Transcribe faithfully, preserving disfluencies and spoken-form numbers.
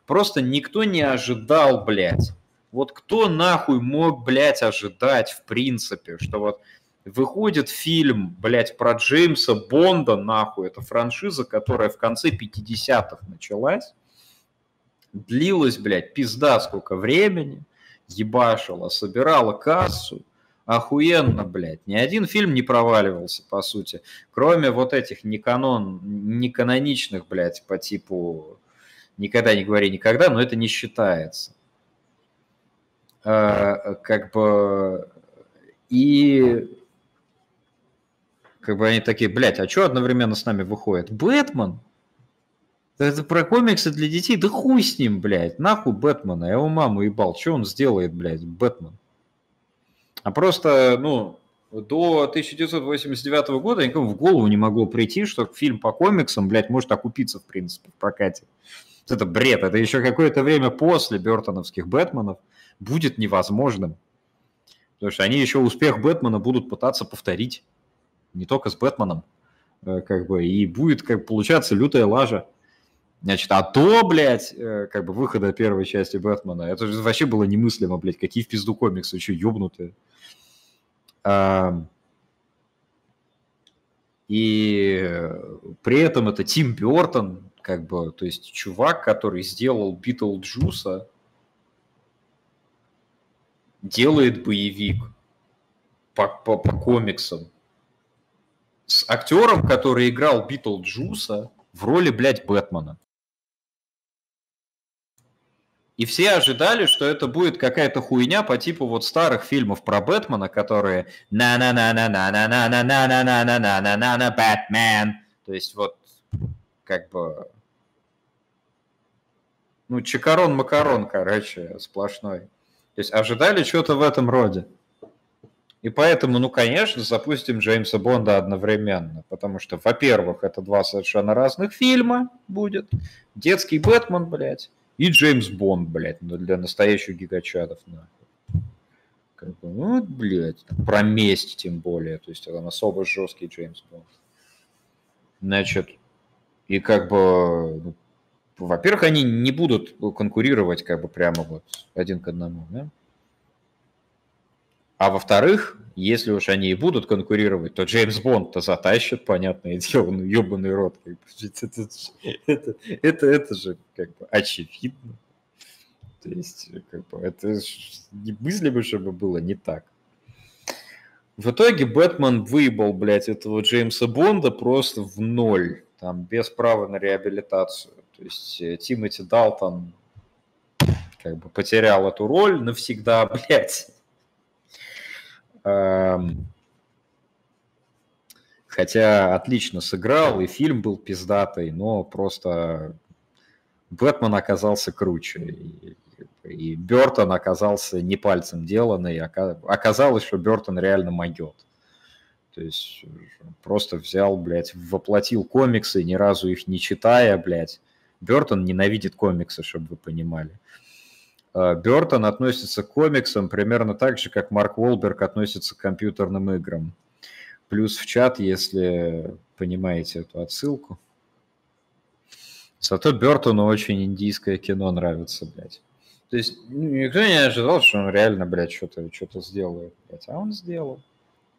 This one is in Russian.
Просто никто не ожидал, блядь. Вот кто нахуй мог, блядь, ожидать, в принципе, что вот выходит фильм, блядь, про Джеймса Бонда, нахуй, это франшиза, которая в конце пятидесятых началась, длилась, блядь, пизда сколько времени, ебашила, собирала кассу, охуенно, блядь. Ни один фильм не проваливался, по сути, кроме вот этих неканон, неканоничных, блядь, по типу «Никогда не говори никогда», но это не считается. А, как бы... И... Как бы они такие, блядь, а что одновременно с нами выходит? Бэтмен? Это про комиксы для детей? Да хуй с ним, блядь. Нахуй Бэтмена. Я его маму ебал. Что он сделает, блядь, Бэтмен? А просто, ну, до тысяча девятьсот восемьдесят девятого года никому в голову не могло прийти, что фильм по комиксам, блядь, может окупиться, в принципе, в прокате. Это бред. Это еще какое-то время после бертоновских Бэтменов будет невозможным. Потому что они еще успех Бэтмена будут пытаться повторить. Не только с Бэтменом. Как бы, и будет как получаться лютая лажа. Значит, а до, блядь, как бы выхода первой части Бэтмена, это же вообще было немыслимо, блядь, какие в пизду комиксы, еще ёбнутые. И при этом это Тим Бёртон, как бы, то есть чувак, который сделал Битлджуса, делает боевик по, по, по комиксам с актером, который играл Битлджуса в роли, блядь, Бэтмена. И все ожидали, что это будет какая-то хуйня по типу вот старых фильмов про Бэтмена, которые на на на на на на на на на на на на на на на на Бэтмен. То есть вот как бы ну чакарон-макарон, короче, сплошной. То есть ожидали что-то в этом роде. И поэтому, ну, конечно, запустим Джеймса Бонда одновременно, потому что, во-первых, это два совершенно разных фильма будет. Детский Бэтмен, блядь, и Джеймс Бонд, блядь, для настоящих гигачатов, нахуй. Как бы, ну, блядь, про месть тем более, то есть это особо жесткий Джеймс Бонд. Значит, и как бы, ну, во-первых, они не будут конкурировать как бы прямо вот один к одному, да? А во-вторых, если уж они и будут конкурировать, то Джеймс Бонд-то затащит, понятное дело, ну ебаный рот. Как бы. это, это, это, это же как бы очевидно. То есть, как бы, это немыслимо, чтобы было не так. В итоге Бэтмен выебал, блядь, этого Джеймса Бонда просто в ноль, там, без права на реабилитацию. То есть Тимоти Далтон как бы потерял эту роль навсегда, блядь. Хотя отлично сыграл, и фильм был пиздатый, но просто Бэтмен оказался круче. И, и Бёртон оказался не пальцем деланный. Оказалось, что Бёртон реально могет. То есть просто взял, блядь, воплотил комиксы, ни разу их не читая, блядь. Бёртон ненавидит комиксы, чтобы вы понимали. Бёртон относится к комиксам примерно так же, как Марк Уолберг относится к компьютерным играм. Плюс в чат, если понимаете эту отсылку. Зато Бёртону очень индийское кино нравится, блядь. То есть никто не ожидал, что он реально, блядь, что-то, что-то сделает, блядь. А он сделал.